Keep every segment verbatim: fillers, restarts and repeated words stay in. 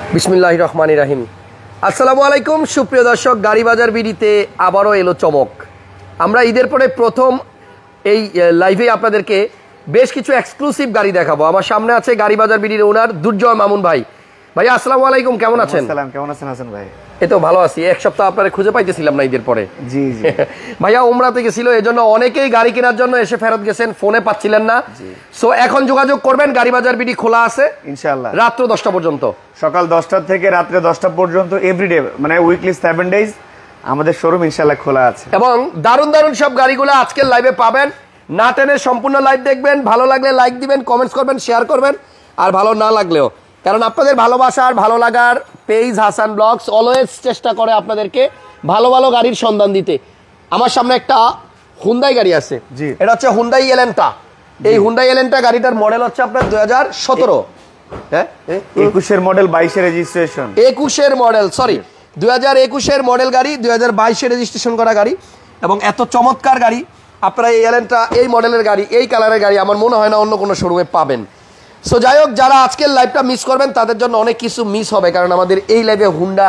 বিসমিল্লাহির রহমানির রহিম। আসসালামু আলাইকুম সুপ্রিয় দর্শক, গাড়ি বাজার বিডিতে আবারও এলো চমক। আমরা ঈদের পরে প্রথম এই লাইভে আপনাদেরকে বেশ কিছু এক্সক্লুসিভ গাড়ি দেখাবো। আমার সামনে আছে গাড়ি বাজার বিডির ওনার দুর্জয় মামুন ভাই। ভাইয়া আসসালামু আলাইকুম, কেমন আছেন? আসসালাম, কেমন আছেন হাসান ভাই? এই তো ভালো আছি। এক সপ্তাহ আপনারা খুঁজে পাইতেছিলাম না ঈদের পরে। জি জি ভাইয়া উমরাতে গেছিল, এজন্য অনেকেই গাড়ি কেনার জন্য এসে ফেরত গেছেন, ফোনে পাচ্ছিলেন না। সো এখন যোগাযোগ করবেন, গাড়ি বাজার বিডি খোলা আছে ইনশাআল্লাহ রাত্র দশটা পর্যন্ত, সকাল দশটা থেকে রাত্রে দশটা পর্যন্ত এভরিডে, মানে উইকলি সেভেন ডেজ আমাদের শোরুম ইনশাআল্লাহ খোলা আছে। এবং দারুণ দারুণ সব গাড়িগুলো আজকের লাইভে পাবেন। না টেনে সম্পূর্ণ লাইভ দেখবেন, ভালো লাগলে লাইক দিবেন, কমেন্টস করবেন, শেয়ার করবেন, আর ভালো না লাগলেও, কারণ আপনাদের ভালোবাসা আর ভালো লাগার পেজ হাসান ব্লগস অলওয়েজ চেষ্টা করে আপনাদেরকে ভালো ভালো গাড়ির সন্ধান দিতে। আমার সামনে একটা হুন্ডাই গাড়ি আছে, এটা হচ্ছে হুন্ডাই এলেন্টা। এই হুন্ডাই এলেন্টা গাড়িটার মডেল হচ্ছে আপনার দুই হাজার সতেরো, হ্যাঁ একুশের মডেল, বাইশের রেজিস্ট্রেশন, একুশের মডেল সরি দুই হাজার একুশের মডেল গাড়ি, দুই হাজার বাইশে রেজিস্ট্রেশন করা গাড়ি। এবং এত চমৎকার গাড়ি আপনারা এই এলেন্টা, এই মডেলের গাড়ি, এই কালারের গাড়ি আমার মনে হয় না অন্য কোনো শোরুমে পাবেন। সো যাই হোক, যারা আজকের লাইভটা মিস করবেন তাদের জন্য অনেক কিছু মিস হবে, কারণ আমাদের এই লাইভে হুন্ডা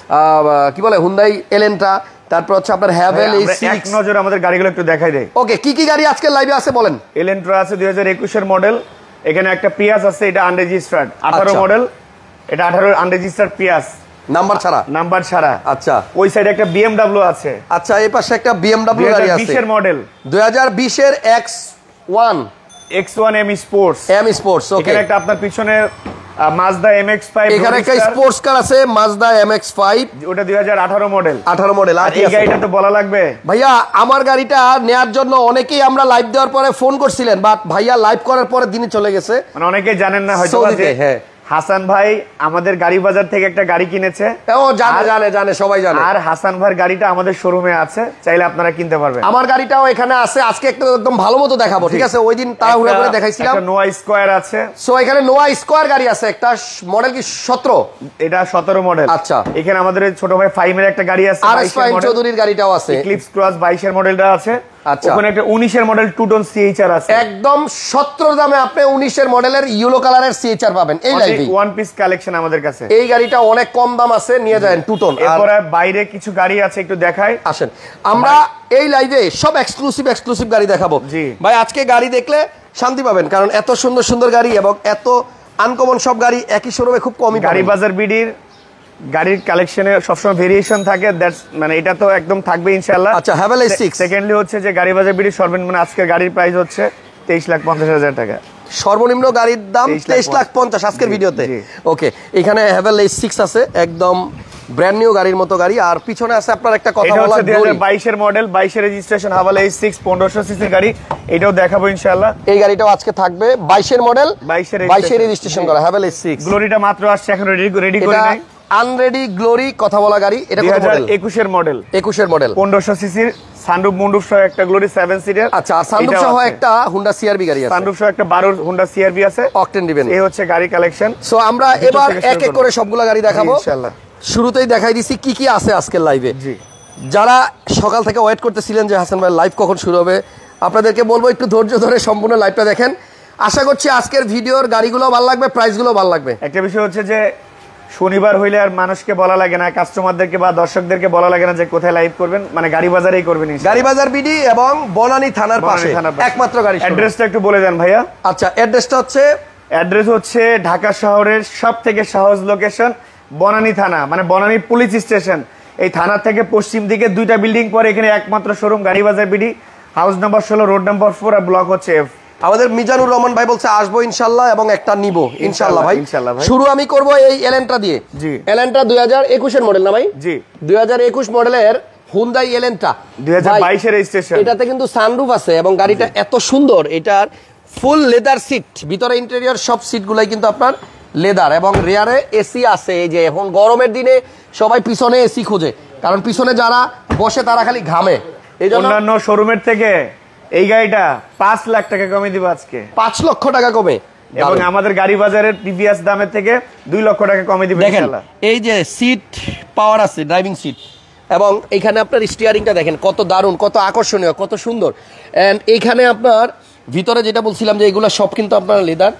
কি বলে হুন্ডাই এলেন্টা, তারপর হচ্ছে আপনার হ্যাভেল এই এক নজর আমাদের গাড়িগুলো একটু দেখাই দেয়। ওকে, কি কি গাড়ি আজকের লাইভে আছে বলেন? এলেন্ট্রা আছে দুই হাজার একুশের মডেল, এখানে একটা পিয়াস আছে, এটা আনরেজিস্টার্ড, আঠারো মডেল, এটা আঠারো আনরেজিস্টার্ড পিয়াস, নাম্বার ছাড়া, নাম্বার ছাড়া। আচ্ছা, ওই সাইডে একটা বিএমডব্লিউ আছে। আচ্ছা, এই পাশে একটা বিএমডব্লিউ গাড়ি আছে, বিশের মডেল, দুই হাজার বিশের X one X one M sports, M sports. Okay, এখানে একটা আপনার পিছনে মাজদা এম এক্স ফাইভ, এখানে একটা স্পোর্টস কার আছে মাজদা এম এক্স ফাইভ, ওটা দুই হাজার আঠারো মডেল, আঠারো মডেল। আর এই গাড়িটা তো বলা লাগবে ভাইয়া, আমার গাড়িটা নেয়ার জন্য অনেকেই আমরা লাইভ দেওয়ার পরে ফোন করছিলেন, বাট ভাইয়া লাইভ করার পরে দিনই চলে গেছে। মানে অনেকেই জানেন না হয়তো, হ্যাঁ হাসান ভাই আমাদের গাড়ি বাজার থেকে একটা গাড়ি কিনেছে। ও জানে জানে জানে সবাই জানে। আর হাসান ভাইয়ের গাড়িটা আমাদের শোরুমে আছে, চাইলে আপনারা কিনতে পারবেন। আমার গাড়িটাও এখানে আছে, আজকে একটা একদম ভালো মতো দেখাবো, ঠিক আছে? ওই দিন তাড়াহুড়া করে দেখাইছিলাম। একটা নোয়া স্কয়ার আছে, সো এখানে নোয়া স্কয়ার গাড়ি আছে, একটা মডেল কি সতেরো, এটা সতেরো মডেল। আচ্ছা, এখানে আমাদের ছোট ভাই ফাইমের একটা গাড়ি আছে, আর এস ফাইম চৌধুরীর গাড়িটাও আছে, এক্লিপস ক্রস বাইশের মডেলটা আছে। আচ্ছা, ওখানে একটা উনিশের মডেল টু টোন সিএইচআর আছে, একদম সতেরো দামে আপনি উনিশের মডেলের ইয়েলো কালারের সিএইচআর পাবেন এই লাইভে। ওয়ান পিস কালেকশন আমাদের কাছে, এই গাড়িটা অনেক কম দাম আছে, নিয়ে যান টু টোন। এরপরে বাইরে কিছু গাড়ি আছে, একটু দেখাই আসেন। আমরা এই লাইভে সব এক্সক্লুসিভ এক্সক্লুসিভ গাড়ি দেখাবো। জি ভাই, আজকে গাড়ি দেখলে শান্তি পাবেন, কারণ এত সুন্দর সুন্দর গাড়ি এবং এত আনকমন সব গাড়ি একই শোরুমে খুব কমই। গাড়ি বাজার বিডির গাড়ির কালেকশনে সবসময় ভেরিয়েশন থাকে, দ্যাটস মানে এটা তো একদম থাকবে ইনশাআল্লাহ। আচ্ছা, হ্যাভেল এস সিক্স। সেকেন্ডলি হচ্ছে যে গাড়ি বাজার বিডির সর্বনিম্ন আজকের গাড়ির প্রাইস হচ্ছে তেইশ লাখ পঞ্চাশ হাজার টাকা। সর্বনিম্ন গাড়ির দাম তেইশ লাখ পঞ্চাশ আজকের ভিডিওতে। ওকে, এখানে হ্যাভেল এস সিক্স আছে, একদম ব্র্যান্ড নিউ গাড়ির মতো গাড়ি। আর পিছনে আছে আপনার একটা কথা বলা, দুই হাজার বাইশের মডেল, বাইশের রেজিস্ট্রেশন, হাভালা এস সিক্স, পনেরোশো সিসির গাড়ি, এটাও দেখাবো ইনশাআল্লাহ। এই গাড়িটাও আজকে থাকবে, বাইশের মডেল, বাইশের রেজিস্ট্রেশন করা হ্যাভেল এস সিক্স। গ্লোরিটা মাত্র আসছে, এখন রেডি রেডি করে নাই, আনরেডি গ্লোরি কথা বলা গাড়ি। এটা কত মডেল? একুশের মডেল, একুশের মডেল, পনেরোশো সিসির, সানরুফ মুন্ডুফ সহ একটা গ্লোরি সেভেন সিটার। আচ্ছা, সানরুফ সহ একটা হুন্ডা সিআরভি গাড়ি আছে, সানরুফ সহ একটা বারো হুন্ডা সিআরভি আছে, অকটেন ডিভেন। এই হচ্ছে গাড়ি কালেকশন। সো আমরা এবার এক এক করে সবগুলা গাড়ি দেখাবো ইনশাআল্লাহ। শুরুতেই দেখাই দিছি কি কি আছে আজকের লাইভে। যারা সকাল থেকে ওয়েট করতেছিলেন যে হাসান ভাই লাইভ কখন শুরু হবে, আপনাদেরকে বলবো একটু ধৈর্য ধরে সম্পূর্ণ লাইভটা দেখেন। আশা করছি আজকের ভিডিওর গাড়িগুলো ভালো লাগবে, প্রাইসগুলো ভালো লাগবে। একটা বিষয় হচ্ছে যে শনিবার হইলে আর মানুষকে বলা লাগে না, কাস্টমারদেরকে বা দর্শকদেরকে বলা লাগে না যে কোথায় লাইভ করবেন, মানে গাড়ি বাজারেই করবেন। গাড়ি বাজার বিডি এবং বনানী থানার পাশে একমাত্র গাড়ি। অ্যাড্রেসটা একটু বলে দেন ভাইয়া। আচ্ছা, অ্যাড্রেসটা হচ্ছে অ্যাড্রেস হচ্ছে ঢাকা শহরের সব থেকে সহজ লোকেশন বনানী থানা, মানে বনানী পুলিশ স্টেশন। এই থানা থেকে পশ্চিম দিকে দুইটা বিল্ডিং পরে এখানে একমাত্র শোরুম গাড়ি বাজার বিডি, হাউস নাম্বার ষোলো, রোড নাম্বার ফোর, আর ব্লক হচ্ছে এফ। আমাদের মিজানুর রহমান ভাই বলছে আসবো ইনশাল্লাহ এবং একটা নিবো ইনশাল্লাহ ভাই। ইনশাল্লাহ ভাই। শুরু আমি করবো এই এলেন্ট্রা দিয়ে। জি, এলেন্ট্রা দুই হাজার একুশের মডেল না ভাই? জি, দুই হাজার একুশ মডেলের হুন্ডাই এলেন্ট্রা, দুই হাজার বাইশের রেজিস্ট্রেশন। এটাতে কিন্তু সানরুফ আছে এবং গাড়িটা এত সুন্দর, এটার ফুল লেদার সিট, ভিতরে ইন্টেরিয়র সব সিটগুলাই কিন্তু আপনার লেদার এবং রেয়ারে এসি আছে। এই যে এখন গরমের দিনে সবাই পিছনে এসি খোঁজে, কারণ পিছনে যারা বসে তারা খালি ঘামে। এই জন্য অন্যান্য শোরুমের থেকে এই গাড়িটা পাঁচ লাখ টাকা কমে দিব আজকে, পাঁচ লক্ষ টাকা কমে, এবং আমাদের গাড়ি বাজারের প্রিভিয়াস দামের থেকে দুই লক্ষ টাকা কমে দিব ইনশাআল্লাহ। এই যে সিট পাওয়ার আছে, ড্রাইভিং সিট, এবং এইখানে আপনার স্টিয়ারিংটা দেখেন কত দারুণ, কত আকর্ষণীয়, কত সুন্দর। এন্ড এইখানে আপনার ভিতরে যেটা বলছিলাম যে এগুলো সব কিন্তু আপনার লেদার,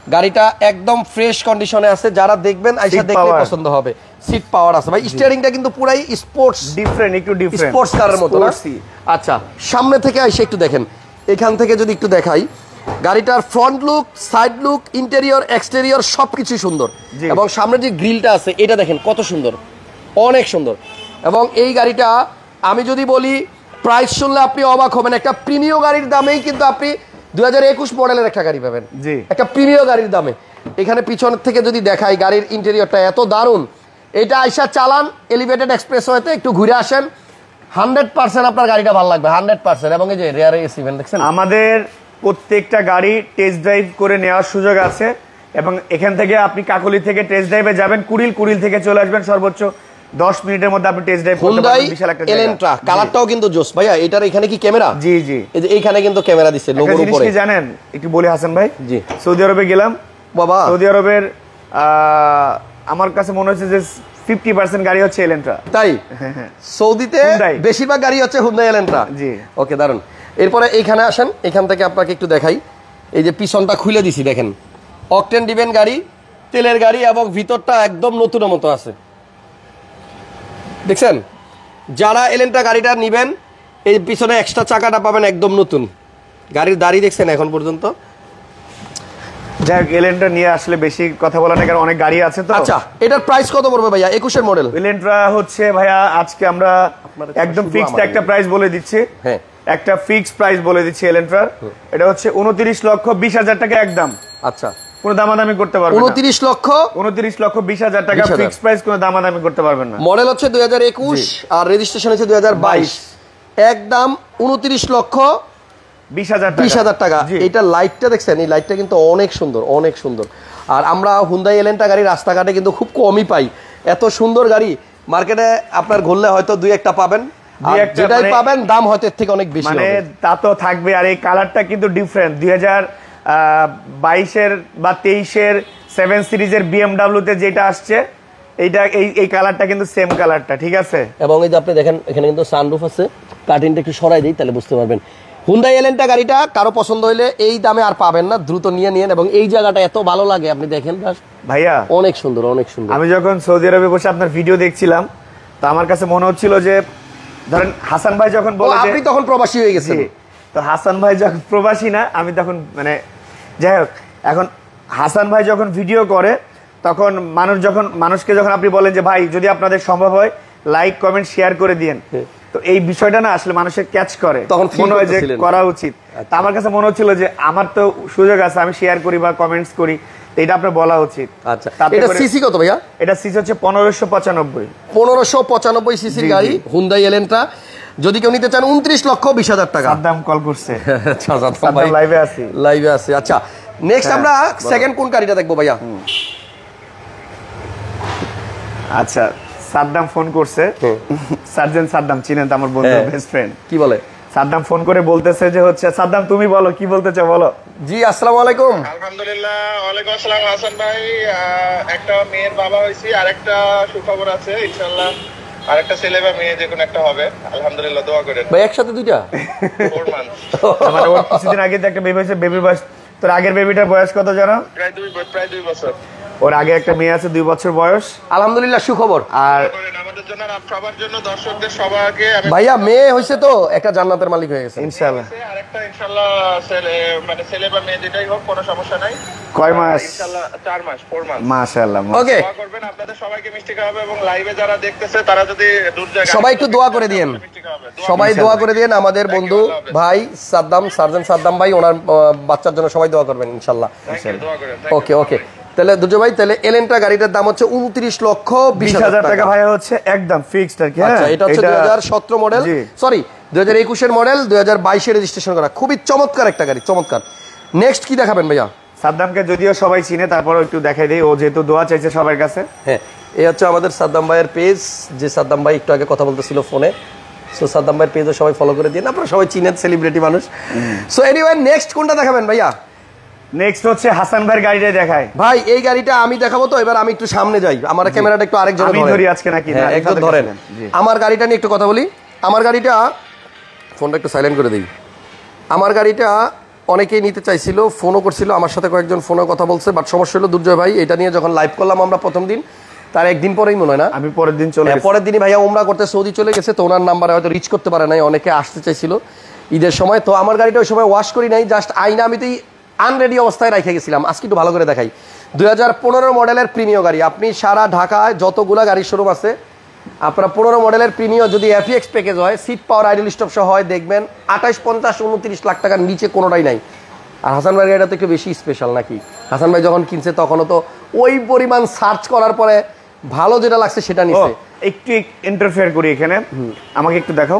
গাড়িটা একদম ফ্রেশ কন্ডিশনে আছে, যারা দেখবেন আইসা দেখলে পছন্দ হবে। সিট পাওয়ার আছে ভাই, স্টিয়ারিংটা কিন্তু পুরাই স্পোর্টস ডিফারেন্ট, একটু ডিফারেন্ট স্পোর্টস কারের মতো না। আচ্ছা সামনে থেকে আইসা একটু দেখেন, এখান থেকে যদি একটু দেখাই, গাড়িটার front look, side look, interior, exterior সবকিছু সুন্দর। এবং সামনে যে গ্রিলটা আছে এটা দেখেন কত সুন্দর, অনেক সুন্দর। এবং এই গাড়িটা আমি যদি বলি প্রাইস শুনলে আপনি অবাক হবেন, একটা প্রিমিয় গাড়ির দামেই কিন্তু আপনি দুই হাজার একুশ মডেলের একটা গাড়ি পাবেন, একটা প্রিমিয় গাড়ির দামে। এখানে পিছনের থেকে যদি দেখাই, গাড়ির ইন্টেরিয়রটা এত দারুণ। এটা আইসা চালান এলিভেটেড এক্সপ্রেসওয়েতে, একটু ঘুরে আসেন, হান্ড্রেড পার্সেন্ট আপনার গাড়িটা ভালো লাগবে, হান্ড্রেড পার্সেন্ট। এবং এই যে রেয়ার এসি ভেন্ট দেখছেন, আমাদের প্রত্যেকটা গাড়ি টেস্ট ড্রাইভ করে নেওয়ার সুযোগ আছে। এবং এখান থেকে আপনি কাকলি থেকে টেস্ট ড্রাইভে যাবেন, কুড়িল, কুড়িল থেকে চলে আসবেন, সর্বোচ্চ দশ মিনিটের মধ্যে আপনি টেস্ট ড্রাইভ করতে পারবেন। বিশাল একটা এলেন্ট্রা, কালারটাও কিন্তু জোস ভাইয়া। এটার এখানে কি ক্যামেরা? জি জি, এই যে এইখানে কিন্তু ক্যামেরা দিচ্ছে লোগোর উপরে। কি জানেন একটু বলি হাসান ভাই, জি সৌদি আরবে গেলাম বাবা, সৌদি আরবের আমার কাছে মনে হচ্ছে যে ফিফটি পার্সেন্ট গাড়ি হচ্ছে এলেন্ট্রা। তাই সৌদিতে বেশিরভাগ গাড়ি হচ্ছে হুন্ডাই এলেন্ট্রা। জি ওকে দারুন। এরপরে এইখানে আসেন, এখান থেকে আপনাকে একটু দেখাই, এই যে পিছনটা খুলে দিছি দেখেন, অকটেন ডিভেন গাড়ি, তেলের গাড়ি, এবং ভিতরটা একদম নতুনের মতো আছে, দেখছেন। যারা এলেন্ট্রা গাড়িটা নেবেন, এই পিছনে এক্সট্রা চাকাটা পাবেন একদম নতুন। গাড়ির দাড়ি দেখছেন এখন পর্যন্ত। যাই হোক, এলেন্ট্রা নিয়ে আসলে বেশি কথা বলা না, কারণ অনেক গাড়ি আছে তো। আচ্ছা এটার প্রাইস কত পড়বে ভাইয়া? একুশের মডেল এলেন্ট্রা হচ্ছে ভাইয়া, আজকে আমরা একদম ফিক্সড একটা প্রাইস বলে দিচ্ছি। হ্যাঁ, একটা ফিক্সড প্রাইস বলে দিচ্ছি এলেন্ট্রার। এটা হচ্ছে উনত্রিশ লক্ষ বিশ হাজার টাকা একদম। আচ্ছা, কোনো দামাদামি করতে পারবেন না। উনত্রিশ লক্ষ উনত্রিশ লক্ষ বিশ হাজার টাকা ফিক্সড প্রাইস, কোনো দামাদামি করতে পারবেন না। মডেল হচ্ছে দুই হাজার একুশ আর রেজিস্ট্রেশন হচ্ছে দুই হাজার বাইশ। একদম উনত্রিশ লক্ষ বিশ হাজার বিশ হাজার টাকা। এটা লাইটটা দেখছেন, এই লাইটটা কিন্তু অনেক সুন্দর, অনেক সুন্দর। আর আমরা হুন্ডাই এলেন্ট্রা গাড়ি রাস্তাঘাটে কিন্তু খুব কমই পাই। এত সুন্দর গাড়ি মার্কেটে আপনার ঘুরলে হয়তো দুই একটা পাবেন, যেটাই পাবেন দাম হয়তো এর থেকে অনেক বেশি, মানে তা তো থাকবে। আর এই কালারটা কিন্তু ডিফারেন্ট। দুই হাজার বাইশের বা তেইশের সেভেন সিরিজের বিএমডাব্লিউ তে যেটা আসছে, এইটা এই এই কালারটা কিন্তু সেম কালারটা, ঠিক আছে। এবং এই যে আপনি দেখেন এখানে কিন্তু সানরুফ আছে, কার্টেনটা একটু সরাই দিই তাহলে বুঝতে পারবেন। হুন্ডাই এলেন্ট্রা গাড়িটা কারো পছন্দ হইলে এই দামে আর পাবেন না, দ্রুত নিয়ে নিন। এবং এই জায়গাটা এত ভালো লাগে, আপনি দেখেন ভাইয়া, অনেক সুন্দর, অনেক সুন্দর। আমি যখন সৌদি আরবে বসে আপনার ভিডিও দেখছিলাম, তো আমার কাছে মনে হচ্ছিল যে ধরেন হাসান ভাই যখন বলে, আপনি তখন প্রবাসী হয়ে গেছেন, তো হাসান ভাই যখন প্রবাসী না, আমি তখন মানে যাই হোক, এখন হাসান ভাই যখন ভিডিও করে, তখন মানুষ যখন মানুষকে যখন আপনি বলেন যে ভাই যদি আপনাদের সম্ভব হয় লাইক কমেন্ট শেয়ার করে দিন, তো এই বিষয়টা না আসলে মানুষের ক্যাচ করে, তখন মনে হয় যে করা উচিত। তা আমার কাছে মনে হচ্ছিল যে আমার তো সুযোগ আছে, আমি শেয়ার করি বা কমেন্টস করি, এটা আপনার বলা উচিত। আচ্ছা, এটা সিসি কত ভাইয়া? এটা সিসি হচ্ছে পনেরোশো পঁচানব্বই পনেরোশো পঁচানব্বই সিসির গাড়ি হুন্ডাই এলেন্ট্রা। যদি কেউ নিতে চান উনত্রিশ লক্ষ বিশ হাজার টাকা। সাদ্দাম কল করছে, লাইভে আছি, লাইভে আছি। আচ্ছা নেক্সট আমরা সেকেন্ড কোন গাড়িটা দেখবো ভাইয়া? আচ্ছা, সাদ্দাম ফোন করছে, সার্জেন্ট সাদ্দাম চিনেন তো, আমার বন্ধু, বেস্ট ফ্রেন্ড। কি বলে? সাদ্দাম ফোন করে বলতেছে যে হচ্ছে, সাদ্দাম তুমি বলো কি বলতে চাও, বলো। জি আসসালামু আলাইকুম। আলহামদুলিল্লাহ, ওয়ালাইকুম আসসালাম হাসান ভাই। একটা মেয়ের বাবা হইছি, আর একটা সুখবর আছে, ইনশাআল্লাহ আরেকটা ছেলে বা মেয়ে যে কোনো একটা হবে, আলহামদুলিল্লাহ, দোয়া করেন ভাই। একসাথে দুইটা? Four month. মানে ওর কিছুদিন আগে যে একটা বেবি হয়েছে, বেবির বয়স, তোর আগের বেবিটার বয়স কত জানো? প্রায় দুই প্রায় দুই বছর। ওর আগে একটা মেয়ে আছে, দুই বছর বয়স। আলহামদুলিল্লাহ, সুখবর। আর আমাদের জন্য, সবার জন্য, দর্শকদের সবাইকে ভাইয়া মেয়ে হইছে তো একটা জান্নাতের মালিক হয়ে গেছে ইনশাআল্লাহ। আরেকটা ইনশাআল্লাহ ছেলে, মানে ছেলে বা মেয়ে যেটাই হোক, কোনো সমস্যা নাই। কয় মাস? ইনশাআল্লাহ চার মাস, ফোর মাস। মাশাআল্লাহ। ওকে, দোয়া করবেন, আপনাদের সবাইকে মিষ্টি খাওয়াবে। এবং লাইভে যারা দেখতেছে তারা যদি দূর জায়গা, সবাই একটু দোয়া করে দিয়েন, সবাই দোয়া করে দিয়েন আমাদের বন্ধু ভাই সাদ্দাম, সার্জেন্ট সাদ্দাম ভাই, ওনার বাচ্চার জন্য সবাই দোয়া করবেন ইনশাআল্লাহ। ওকে ওকে, তাহলে দুজো ভাই, তাহলে এলেন্ট্রা গাড়িটার দাম হচ্ছে উনত্রিশ লক্ষ বিশ হাজার টাকা ভাই, হচ্ছে একদম ফিক্সড আর কি। আচ্ছা, এটা হচ্ছে দুই হাজার সতেরো মডেল, সরি দুই হাজার একুশের মডেল, দুই হাজার বাইশে রেজিস্ট্রেশন করা, খুবই চমৎকার একটা গাড়ি, চমৎকার। নেক্সট কি দেখাবেন ভাইয়া? সাদ্দামকে যদিও সবাই চিনে, তারপরও একটু দেখাই দিই, ও যেহেতু দোয়া চাইছে সবার কাছে। হ্যাঁ, এই হচ্ছে আমাদের সাদ্দাম ভাইয়ের পেজ, যে সাদ্দাম ভাই একটু আগে কথা বলতেছিল ফোনে। সো সাদ্দাম ভাইয়ের পেজও সবাই ফলো করে দিন, আপনারা সবাই চিনেন, সেলিব্রিটি মানুষ। সো এনিওয়ে, নেক্সট কোনটা দেখাবেন ভাইয়া? নেক্সট হচ্ছে হাসান ভাইয়ের গাড়িটা দেখায়। ভাই এই গাড়িটা আমি দেখাবো, তো এবার আমি একটু সামনে যাই, আমার ক্যামেরাটা একটু আরেকজন ধরি আজকে নাকি? না, একজন ধরেন। আমার গাড়িটা নিয়ে একটু কথা বলি। আমার গাড়িটা, ফোনটা একটু সাইলেন্ট করে দিই। আমার গাড়িটা অনেকেই নিতে চাইছিল, ফোনও করছিল, আমার সাথে কয়েকজন ফোনে কথা বলছে, বাট সমস্যা হলো দুর্জয় ভাই এটা নিয়ে যখন লাইভ করলাম আমরা প্রথম দিন, তার একদিন পরেই মনে হয় না আমি পরের দিন চলে পরের দিনই ভাইয়া উমরা করতে সৌদি চলে গেছে, তো ওনার নাম্বারে হয়তো রিচ করতে পারে নাই, অনেকে আসতে চাইছিল ঈদের সময়। তো আমার গাড়িটা ওই সময় ওয়াশ করি নাই, জাস্ট আইনা আমি তো আনরেডি অবস্থায় রেখে গেছিলাম। আজকে একটু ভালো করে দেখাই, দুই হাজার পনেরো মডেলের প্রিমিয় গাড়ি। আপনি সারা ঢাকায় যতগুলা গাড়ির শোরুম আছে আপনারা পনেরো মডেলের প্রিমিয় যদি এফএক্স প্যাকেজ হয়, সিট পাওয়ার, আইডল স্টপ সহ হয়, দেখবেন আঠাশ পঞ্চাশ উনত্রিশ লাখ টাকার নিচে কোনোটাই নাই। আর হাসান ভাই গাড়িটা তো একটু বেশি স্পেশাল নাকি? হাসান ভাই যখন কিনছে তখনও তো ওই পরিমাণ সার্চ করার পরে ভালো যেটা লাগছে সেটা নিছে। একটু ইন্টারফেয়ার করি এখানে, আমাকে একটু দেখাও।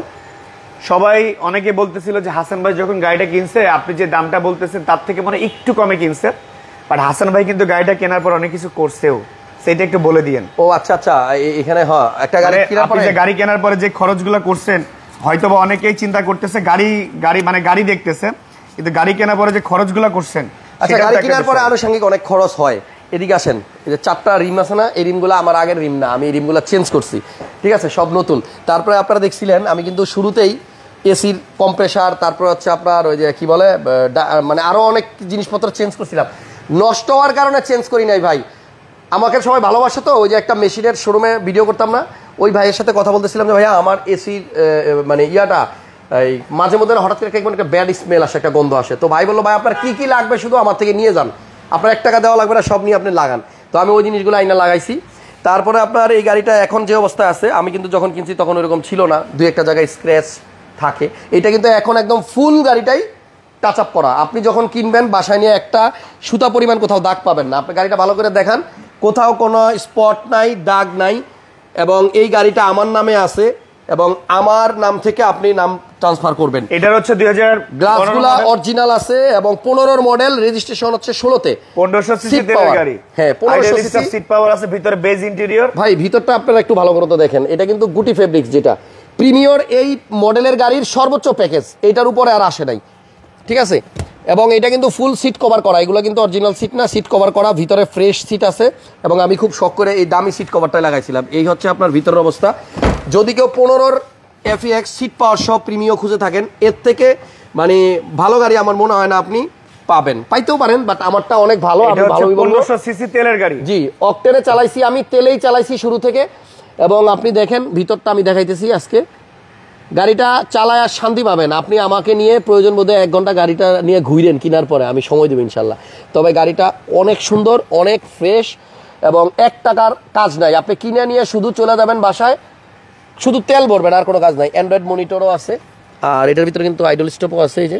সবাই অনেকে বলতেছিল যে হাসান ভাই যখন গাড়িটা কিনছে আপনি যে দামটা বলতেছেন তার থেকে মানে একটু কমে কিনছে, বাট হাসান ভাই কিন্তু গাড়িটা কেনার পর অনেক কিছু করছেও, সেটা একটু বলে দিয়েন। ও আচ্ছা আচ্ছা, এখানে হ্যাঁ একটা গাড়ি কেনার পরে, যে গাড়ি কেনার পরে যে খরচগুলো করছেন, হয়তোবা অনেকেই চিন্তা করতেছে গাড়ি গাড়ি মানে গাড়ি দেখতেছে, কিন্তু গাড়ি কেনার পরে যে খরচগুলো করছেন, আচ্ছা গাড়ি কেনার পরে আনুষঙ্গিক অনেক খরচ হয়। এদিকে আসেন, এই যে চারটা রিম আছে না, এই রিমগুলো আমার আগের রিম না, আমি এই রিমগুলো চেঞ্জ করছি, ঠিক আছে, সব নতুন। তারপরে আপনারা দেখছিলেন আমি কিন্তু শুরুতেই এসির কম্প্রেসার, তারপর হচ্ছে আপনার ওই যে কি বলে মানে আরো অনেক জিনিসপত্র চেঞ্জ করছিলাম, নষ্ট হওয়ার কারণে চেঞ্জ করি নাই ভাই। আমাকে সবাই ভালোবাসে, তো ওই যে একটা মেশিনের শোরুমে ভিডিও করতাম না, ওই ভাইয়ের সাথে কথা বলতেছিলাম যে ভাইয়া আমার এসির মানে ইয়াটা এই মাঝে মধ্যে হঠাৎ করে একটা ব্যাড স্মেল আসে, একটা গন্ধ আসে। তো ভাই বললো ভাই আপনার কি কি লাগবে শুধু আমার থেকে নিয়ে যান, আপনার এক টাকা দেওয়া লাগবে না, সব নিয়ে আপনি লাগান। তো আমি ওই জিনিসগুলো আইনা লাগাইছি। তারপরে আপনার এই গাড়িটা এখন যে অবস্থায় আছে, আমি কিন্তু যখন কিনছি তখন ওরকম ছিল না, দুই একটা জায়গায় স্ক্র্যাচ থাকে। এটা কিন্তু এখন একদম ফুল গাড়িটাই টাচ আপ করা। আপনি যখন কিনবেন বাসায় নিয়ে একটা সুতা পরিমাণ কোথাও দাগ পাবেন না। আপনি গাড়িটা ভালো করে দেখান, কোথাও কোনো স্পট নাই, দাগ নাই, এবং এই গাড়িটা আমার নামে আছে এবং আমার নাম থেকে আপনি নাম ট্রান্সফার করবেন। এটার হচ্ছে দুই হাজার গ্লাসগুলো অরিজিনাল আছে এবং পনেরোর মডেল, রেজিস্ট্রেশন হচ্ছে ষোলোতে, পনেরোশো সিসি তেলের গাড়ি। হ্যাঁ পনেরোশো সিসি সিট পাওয়ার আছে, ভিতরে বেজ ইন্টেরিয়র। ভাই ভিতরটা আপনারা একটু ভালো করে তো দেখেন, এটা কিন্তু গুটি ফেব্রিক্স, যেটা প্রিমিয়র এই মডেলের গাড়ির সর্বোচ্চ প্যাকেজ, এটার উপরে আর আসে নাই, ঠিক আছে। এবং এটা কিন্তু ফুল সিট কভার করা, এগুলো কিন্তু অরিজিনাল সিট না, সিট কভার করা, ভিতরে ফ্রেশ সিট আছে। এবং আমি খুব শখ করে এই দামি সিট কভারটাই লাগাইছিলাম। এই হচ্ছে আপনার ভিতরের অবস্থা। যদি কেউ পনেরোর এফএক্স সিট পাওয়ার সব প্রিমিয় খুঁজে থাকেন, এর থেকে মানে ভালো গাড়ি আমার মনে হয় না আপনি পাবেন, পাইতেও পারেন, বাট আমারটা অনেক ভালো। আমি ভালোই বলবো, পনেরোশো সিসি তেলের গাড়ি। জি, অকটেনে চালাইছি আমি, তেলেই চালাইছি শুরু থেকে। এবং আপনি দেখেন ভিতরটা আমি দেখাইতেছি আজকে, গাড়িটা চালায় আর শান্তি পাবেন। আপনি আমাকে নিয়ে প্রয়োজন বোধে এক ঘন্টা গাড়িটা নিয়ে ঘুরেন, কেনার পরে আমি সময় দেবো ইনশাল্লাহ। তবে গাড়িটা অনেক সুন্দর, অনেক ফ্রেশ, এবং এক টাকার কাজ নাই। আপনি কিনে নিয়ে শুধু চলে যাবেন বাসায়, শুধু তেল ভরবেন, আর কোনো কাজ নাই। অ্যান্ড্রয়েড মনিটরও আছে, আর এটার ভিতরে কিন্তু আইডল স্টপও আছে। এই যে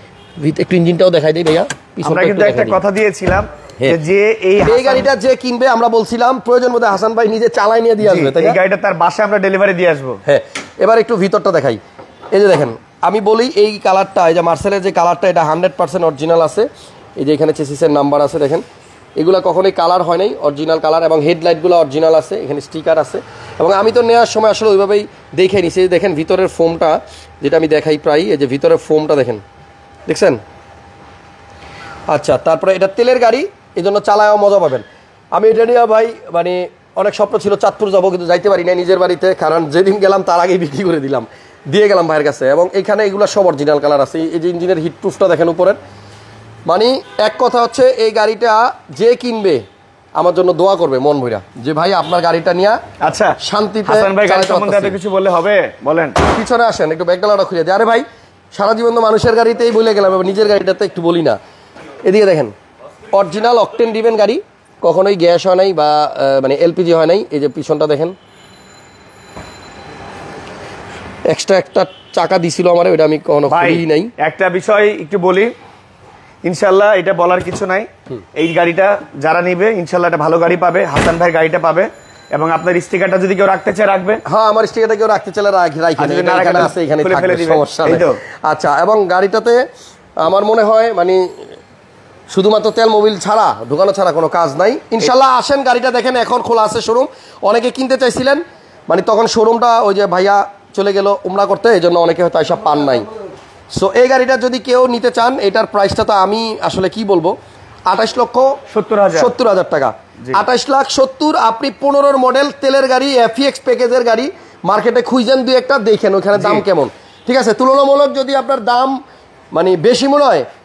একটু ইঞ্জিনটাও দেখাই দিই ভাইয়া, আমরা কিন্তু একটা কথা দিয়েছিলাম যে এই এই গাড়িটা যে কিনবে আমরা বলছিলাম প্রয়োজন বোধে হাসান ভাই নিজে চালাই নিয়ে দিয়ে আসবে, তাই এই গাড়িটা তার বাসায় আমরা ডেলিভারি দিয়ে আসবো। হ্যাঁ, এবার একটু ভিতরটা দেখাই। এই যে দেখেন, আমি বলি এই কালারটা, এই যে মার্সেলের যে কালারটা, এটা হান্ড্রেড পার্সেন্ট অরিজিনাল আছে। এই যে এখানে চেসিসের নাম্বার আছে দেখেন, এগুলো কখনোই কালার হয় নাই, অরিজিনাল কালার। এবং হেডলাইটগুলো অরিজিনাল আছে, এখানে স্টিকার আছে। এবং আমি তো নেওয়ার সময় আসলে ওইভাবেই দেখে নিছি। দেখেন ভিতরের ফোমটা, যেটা আমি দেখাই প্রায়, এই যে ভিতরের ফোমটা দেখেন, দেখছেন? আচ্ছা, তারপরে এটা তেলের গাড়ি, এই জন্য চালায়ও মজা পাবেন। আমি এটা নিয়ে ভাই মানে অনেক স্বপ্ন ছিল চাঁদপুর যাবো, কিন্তু যাইতে পারি না নিজের বাড়িতে, কারণ যেদিন গেলাম তার আগেই বিক্রি করে দিলাম, দিয়ে গেলাম ভাইয়ের কাছে। এবং এখানে এগুলো সব অরিজিনাল কালার আছে। এই যে ইঞ্জিনের হিট প্রুফটা দেখেন উপরের। মানে এক কথা হচ্ছে এই গাড়িটা যে কিনবে আমার জন্য দোয়া করবে মন ভইরা, যে ভাই আপনার গাড়িটা নিয়ে আচ্ছা শান্তিতে হাসান ভাই গাড়ি সম্বন্ধে এত কিছু বললে হবে? বলেন। পিছনে আসেন, একটু ব্যাকডালাটা খুলে দিই। আরে ভাই সারা জীবন তো মানুষের গাড়িতেই বলে গেলাম, নিজের গাড়িটাতে একটু বলি না। এদিকে দেখেন, অরিজিনাল অকটেন ডিভেন গাড়ি, কখনোই গ্যাস হয় নাই বা মানে এলপিজি হয় নাই। এই যে পিছনটা দেখেন, এক্সট্রা একটা চাকা দিছিল আমার, ওইটা আমি কখনো খুলি নাই। একটা বিষয় একটু বলি, ইনশাল্লাহ এটা বলার কিছু নাই, এই গাড়িটা যারা নিবে ইনশাল্লাহ একটা ভালো গাড়ি পাবে, হাসান ভাই গাড়িটা পাবে। এবং আপনার স্টিকারটা যদি কেউ রাখতে চায় রাখবে। হ্যাঁ, আমার স্টিকারটা কেউ রাখতে চাইলে রাখেন, আছে এখানে থাকবে, সমস্যা নেই। আচ্ছা, এবং গাড়িটাতে আমার মনে হয় মানে শুধুমাত্র তেল মোবিল ছাড়া, ঢুকানো ছাড়া কোনো কাজ নাই। ইনশাল্লাহ আসেন, গাড়িটা দেখেন, এখন খোলা আছে শোরুম। অনেকে কিনতে চাইছিলেন, মানে তখন শোরুমটা ওই যে ভাইয়া চলে গেল উমরা করতে, এই জন্য অনেকে হয়তো এসব পান নাই। সো এই গাড়িটা যদি কেউ নিতে চান, এটার প্রাইসটা তো আমি আসলে কি বলবো, আঠাশ লক্ষ সত্তর হাজার সত্তর হাজার টাকা, আঠাশ লাখ সত্তর। আপনি পনেরোর মডেল তেলের গাড়ি, এফএক্স প্যাকেজের গাড়ি, মার্কেটে খুঁজেন দুই একটা, দেখেন ওখানে দাম কেমন। ঠিক আছে, তুলনামূলক যদি আপনার দাম মানে বেশি মনে হয়,